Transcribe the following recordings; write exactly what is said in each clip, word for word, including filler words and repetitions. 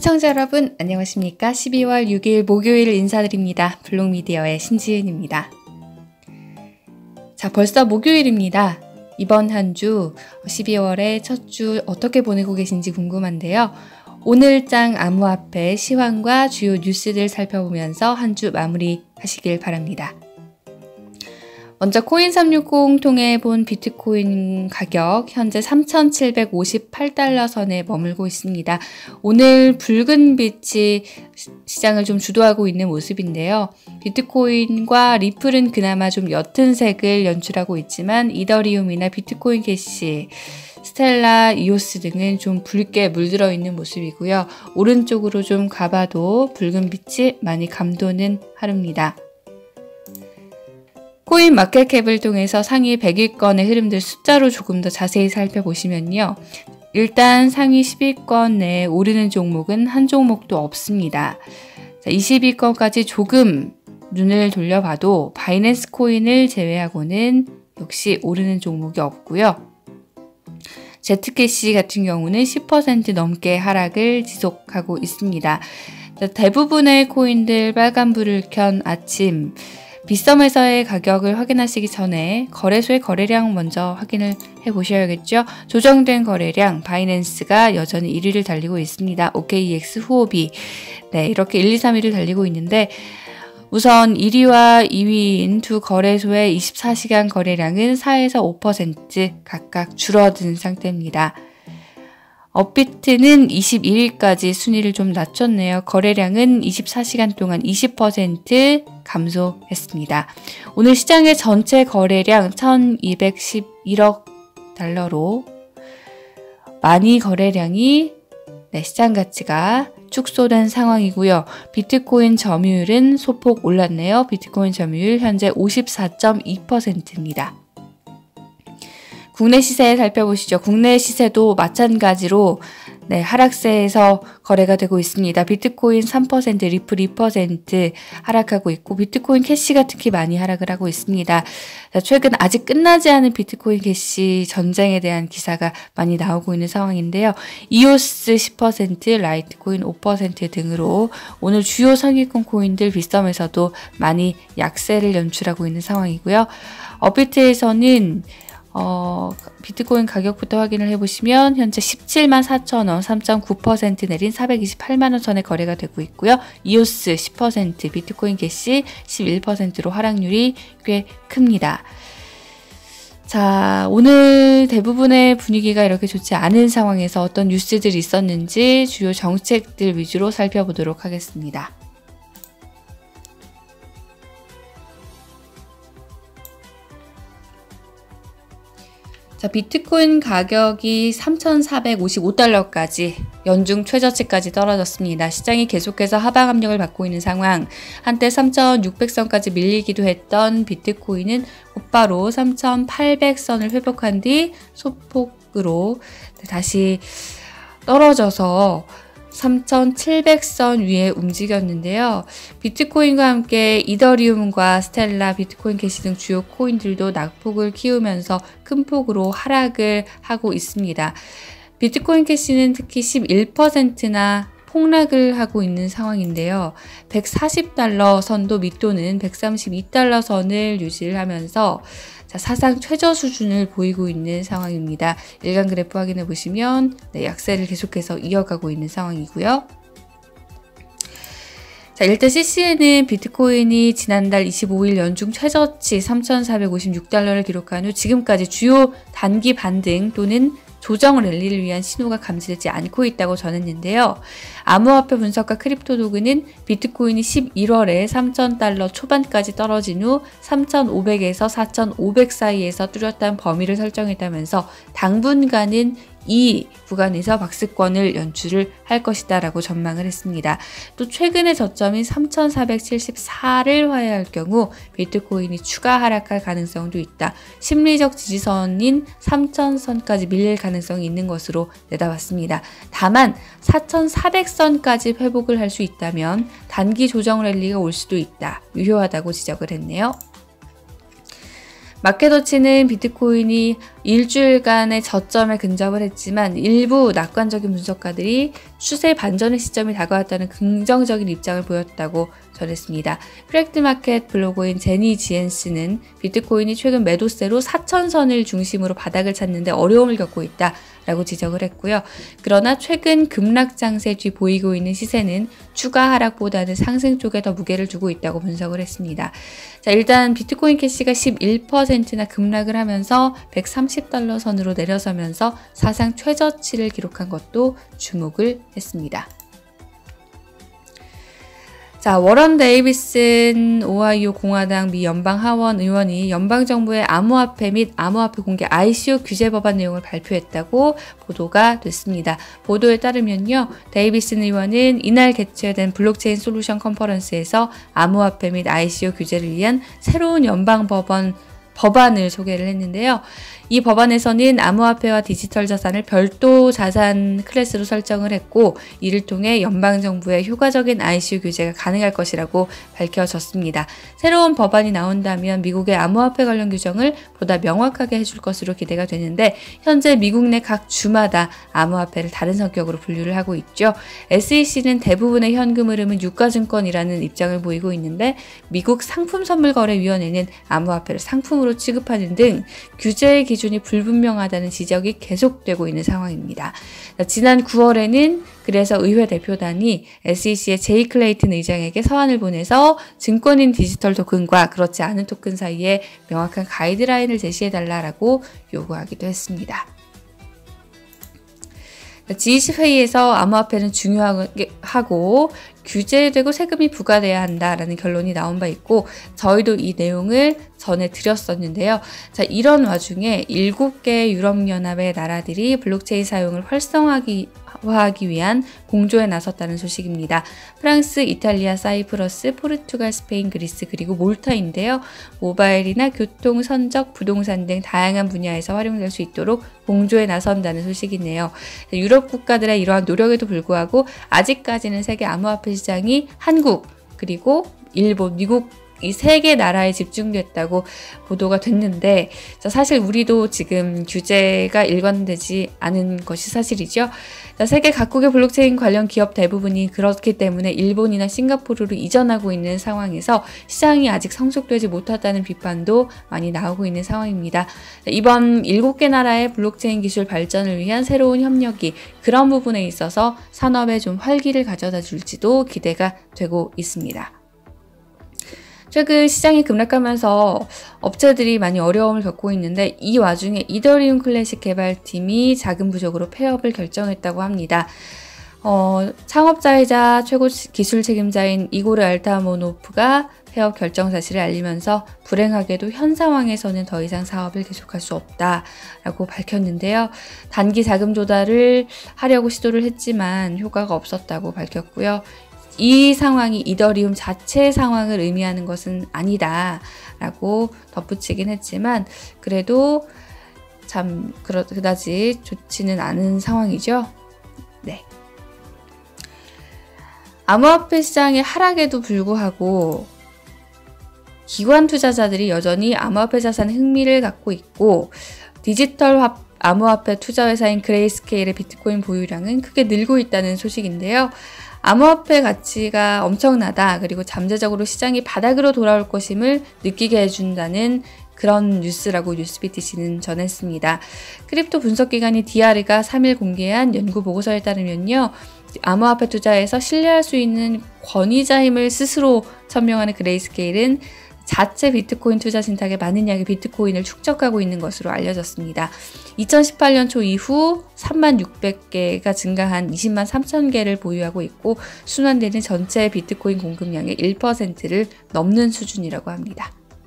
시청자 여러분 안녕하십니까? 십이월 육일 목요일 인사드립니다. 블록미디어의 신지은입니다. 자, 벌써 목요일입니다. 이번 한 주 십이월의 첫 주 어떻게 보내고 계신지 궁금한데요. 오늘장 암호화폐 시황과 주요 뉴스들 살펴보면서 한 주 마무리하시길 바랍니다. 먼저 코인 삼육공 통해 본 비트코인 가격 현재 삼천칠백오십팔 달러 선에 머물고 있습니다. 오늘 붉은 빛이 시장을 좀 주도하고 있는 모습인데요. 비트코인과 리플은 그나마 좀 옅은 색을 연출하고 있지만 이더리움이나 비트코인 캐시, 스텔라, 이오스 등은 좀 붉게 물들어 있는 모습이고요. 오른쪽으로 좀 가봐도 붉은 빛이 많이 감도는 하루입니다. 코인 마켓캡을 통해서 상위 백 위권의 흐름들 숫자로 조금 더 자세히 살펴보시면요. 일단 상위 십 위권 내에 오르는 종목은 한 종목도 없습니다. 자, 이십 위권까지 조금 눈을 돌려봐도 바이낸스 코인을 제외하고는 역시 오르는 종목이 없고요. 제트캐시 같은 경우는 십 퍼센트 넘게 하락을 지속하고 있습니다. 자, 대부분의 코인들 빨간불을 켠 아침, 빗썸에서의 가격을 확인하시기 전에 거래소의 거래량 먼저 확인을 해보셔야겠죠. 조정된 거래량, 바이낸스가 여전히 일 위를 달리고 있습니다. 오케이이엑스, 후오비, 네, 이렇게 일, 이, 삼 위를 달리고 있는데 우선 일 위와 이 위인 두 거래소의 이십사 시간 거래량은 사에서 오 퍼센트 각각 줄어든 상태입니다. 업비트는 이십일 위까지 순위를 좀 낮췄네요. 거래량은 이십사 시간 동안 이십 퍼센트 감소했습니다. 오늘 시장의 전체 거래량 천이백십일억 달러로 많이 거래량이 네, 시장 가치가 축소된 상황이고요. 비트코인 점유율은 소폭 올랐네요. 비트코인 점유율 현재 오십사 점 이 퍼센트입니다. 국내 시세 살펴보시죠. 국내 시세도 마찬가지로 네, 하락세에서 거래가 되고 있습니다. 비트코인 삼 퍼센트, 리플 이 퍼센트 하락하고 있고 비트코인 캐시가 특히 많이 하락을 하고 있습니다. 자, 최근 아직 끝나지 않은 비트코인 캐시 전쟁에 대한 기사가 많이 나오고 있는 상황인데요. 이오스 십 퍼센트, 라이트코인 오 퍼센트 등으로 오늘 주요 상위권 코인들 빗썸에서도 많이 약세를 연출하고 있는 상황이고요. 업비트에서는 어, 비트코인 가격부터 확인을 해보시면 현재 십칠만 사천 원, 삼 점 구 퍼센트 내린 사백이십팔만 원 선에 거래가 되고 있고요. 이오스 십 퍼센트, 비트코인 캐시 십일 퍼센트로 하락률이 꽤 큽니다. 자, 오늘 대부분의 분위기가 이렇게 좋지 않은 상황에서 어떤 뉴스들이 있었는지 주요 정책들 위주로 살펴보도록 하겠습니다. 자, 비트코인 가격이 삼천사백오십오 달러까지 연중 최저치까지 떨어졌습니다. 시장이 계속해서 하방 압력을 받고 있는 상황. 한때 삼천육백 선까지 밀리기도 했던 비트코인은 곧바로 삼천팔백 선을 회복한 뒤 소폭으로 다시 떨어져서 삼천칠백 선 위에 움직였는데요. 비트코인과 함께 이더리움과 스텔라, 비트코인 캐시 등 주요 코인들도 낙폭을 키우면서 큰 폭으로 하락을 하고 있습니다. 비트코인 캐시는 특히 십일 퍼센트나 폭락을 하고 있는 상황인데요. 백사십 달러 선도 밑도는 백삼십이 달러 선을 유지를 하면서 자, 사상 최저 수준을 보이고 있는 상황입니다. 일간 그래프 확인해 보시면 네, 약세를 계속해서 이어가고 있는 상황이고요. 자, 일단 씨씨에는 비트코인이 지난달 이십오일 연중 최저치 삼천사백오십육 달러를 기록한 후 지금까지 주요 단기 반등 또는 조정 랠리를 위한 신호가 감지되지 않고 있다고 전했는데요. 암호화폐 분석가 크립토 도그는 비트코인이 십일월에 삼천 달러 초반까지 떨어진 후 삼천오백에서 사천오백 사이에서 뚜렷한 범위를 설정했다면서 당분간은 이 구간에서 박스권을 연출을 할 것이다 라고 전망을 했습니다. 또 최근의 저점인 삼천사백칠십사를 화해할 경우 비트코인이 추가 하락할 가능성도 있다. 심리적 지지선인 삼천 선까지 밀릴 가능성이 있는 것으로 내다봤습니다. 다만 사천사백 선까지 회복을 할 수 있다면 단기 조정 랠리가 올 수도 있다. 유효하다고 지적을 했네요. 마켓워치는 비트코인이 일주일간의 저점에 근접을 했지만 일부 낙관적인 분석가들이 추세 반전의 시점이 다가왔다는 긍정적인 입장을 보였다고 전했습니다. 크랙드마켓 블로거인 제니 지엔스는 비트코인이 최근 매도세로 사천 선을 중심으로 바닥을 찾는데 어려움을 겪고 있다 라고 지적을 했고요. 그러나 최근 급락 장세 뒤 보이고 있는 시세는 추가 하락보다는 상승 쪽에 더 무게를 두고 있다고 분석을 했습니다. 자, 일단 비트코인 캐시가 십일 퍼센트나 급락을 하면서 백삼십 달러 선으로 내려서면서 사상 최저치를 기록한 것도 주목을 했습니다. 자, 워런 데이비슨 오하이오 공화당 미 연방 하원 의원이 연방정부의 암호화폐 및 암호화폐 공개 아이씨오 규제 법안 내용을 발표했다고 보도가 됐습니다. 보도에 따르면요, 데이비슨 의원은 이날 개최된 블록체인 솔루션 컨퍼런스에서 암호화폐 및 아이씨오 규제를 위한 새로운 연방 법원 법안을 소개를 했는데요. 이 법안에서는 암호화폐와 디지털 자산을 별도 자산 클래스로 설정을 했고, 이를 통해 연방정부의 효과적인 아이씨오 규제가 가능할 것이라고 밝혀졌습니다. 새로운 법안이 나온다면 미국의 암호화폐 관련 규정을 보다 명확하게 해줄 것으로 기대가 되는데, 현재 미국 내 각 주마다 암호화폐를 다른 성격으로 분류를 하고 있죠. 에스이씨는 대부분의 현금 흐름은 유가증권이라는 입장을 보이고 있는데, 미국 상품선물거래위원회는 암호화폐를 상품으로 취급하는 등 규제의 기준이 불분명하다는 지적이 계속되고 있는 상황입니다. 지난 구월에는 그래서 의회 대표단이 에스이씨의 제이 클레이튼 의장에게 서한을 보내서 증권인 디지털 토큰과 그렇지 않은 토큰 사이에 명확한 가이드라인을 제시해달라고 요구하기도 했습니다. 지이십 회의에서 암호화폐는 중요하고 규제되고 세금이 부과돼야 한다라는 결론이 나온 바 있고, 저희도 이 내용을 전해드렸었는데요. 자, 이런 와중에 일곱 개 유럽연합의 나라들이 블록체인 사용을 활성화하기 하기 위한 공조에 나섰다는 소식입니다. 프랑스, 이탈리아, 사이프러스, 포르투갈, 스페인, 그리스 그리고 몰타인데요. 모바일이나 교통, 선적, 부동산 등 다양한 분야에서 활용될 수 있도록 공조에 나선다는 소식이네요. 유럽 국가들의 이러한 노력에도 불구하고 아직까지는 세계 암호화폐 시장이 한국, 그리고 일본, 미국 이 세 개 나라에 집중됐다고 보도가 됐는데, 사실 우리도 지금 규제가 일관되지 않은 것이 사실이죠. 세계 각국의 블록체인 관련 기업 대부분이 그렇기 때문에 일본이나 싱가포르로 이전하고 있는 상황에서 시장이 아직 성숙되지 못했다는 비판도 많이 나오고 있는 상황입니다. 이번 일곱 개 나라의 블록체인 기술 발전을 위한 새로운 협력이 그런 부분에 있어서 산업에 좀 활기를 가져다 줄지도 기대가 되고 있습니다. 최근 시장이 급락하면서 업체들이 많이 어려움을 겪고 있는데, 이 와중에 이더리움 클래식 개발팀이 자금 부족으로 폐업을 결정했다고 합니다. 어, 창업자이자 최고 기술 책임자인 이고르 알타모노프가 폐업 결정 사실을 알리면서 불행하게도 현 상황에서는 더 이상 사업을 계속할 수 없다라고 밝혔는데요. 단기 자금 조달을 하려고 시도를 했지만 효과가 없었다고 밝혔고요. 이 상황이 이더리움 자체 상황을 의미하는 것은 아니다 라고 덧붙이긴 했지만, 그래도 참 그다지 좋지는 않은 상황이죠. 네. 암호화폐 시장의 하락에도 불구하고 기관 투자자들이 여전히 암호화폐 자산에 흥미를 갖고 있고, 디지털 화, 암호화폐 투자 회사인 그레이스케일의 비트코인 보유량은 크게 늘고 있다는 소식인데요. 암호화폐 가치가 엄청나다, 그리고 잠재적으로 시장이 바닥으로 돌아올 것임을 느끼게 해준다는 그런 뉴스라고 뉴스비티씨는 전했습니다. 크립토 분석기관인 디아르가 삼 일 공개한 연구 보고서에 따르면요, 암호화폐 투자에서 신뢰할 수 있는 권위자임을 스스로 천명하는 그레이스케일은 자체 비트코인 투자 신탁에 많은 양의 비트코인을 축적하고 있는 것으로 알려졌습니다. 이천십팔 년 초 이후 삼만 육백 개가 증가한 이십만 삼천 개를 보유하고 있고, 순환되는 전체 비트코인 공급량의 일 퍼센트를 넘는 수준이라고 합니다.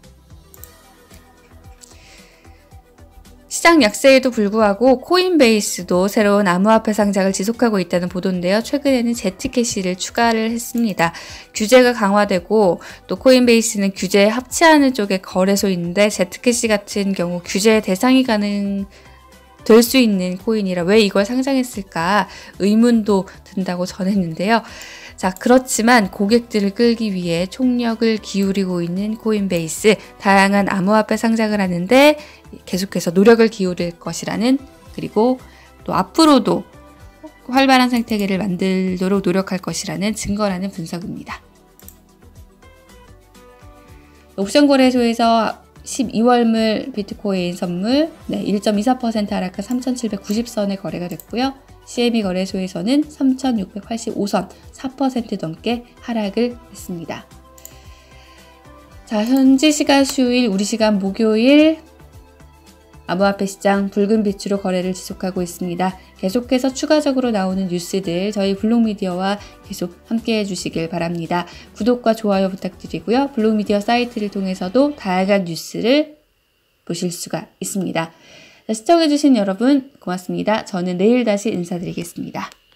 시장 약세에도 불구하고 코인베이스도 새로운 암호화폐 상장을 지속하고 있다는 보도인데요. 최근에는 제트캐시를 추가를 했습니다. 규제가 강화되고 또 코인베이스는 규제에 합치하는 쪽의 거래소인데, 제트캐시 같은 경우 규제의 대상이 가능 될 수 있는 코인이라 왜 이걸 상장했을까 의문도 든다고 전했는데요. 자, 그렇지만 고객들을 끌기 위해 총력을 기울이고 있는 코인베이스, 다양한 암호화폐 상장을 하는데 계속해서 노력을 기울일 것이라는, 그리고 또 앞으로도 활발한 생태계를 만들도록 노력할 것이라는 증거라는 분석입니다. 옵션 거래소에서 십이월물 비트코인 선물 네, 일 점 이사 퍼센트 하락한 삼천칠백구십 선에 거래가 됐고요. 씨에이비 거래소에서는 삼천육백팔십오 선, 사 퍼센트 넘게 하락을 했습니다. 자, 현지 시간 수요일, 우리 시간 목요일 암호화폐 시장 붉은 빛으로 거래를 지속하고 있습니다. 계속해서 추가적으로 나오는 뉴스들 저희 블록미디어와 계속 함께 해주시길 바랍니다. 구독과 좋아요 부탁드리고요. 블록미디어 사이트를 통해서도 다양한 뉴스를 보실 수가 있습니다. 시청해주신 여러분 고맙습니다. 저는 내일 다시 인사드리겠습니다.